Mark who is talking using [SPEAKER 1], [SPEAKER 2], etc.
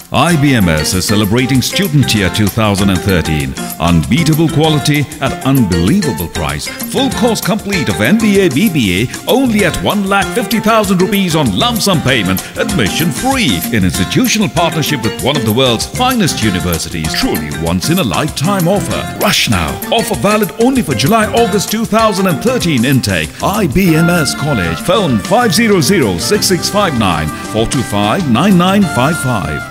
[SPEAKER 1] IBMS is celebrating Student Year 2013. Unbeatable quality at unbelievable price. Full course complete of MBA BBA only at 1,50,000 rupees on lump sum payment. Admission free. In institutional partnership with one of the world's finest universities. Truly once in a lifetime offer. Rush now. Offer valid only for July-August 2013 intake. IB&MS College. Phone 500-6659 425-9955.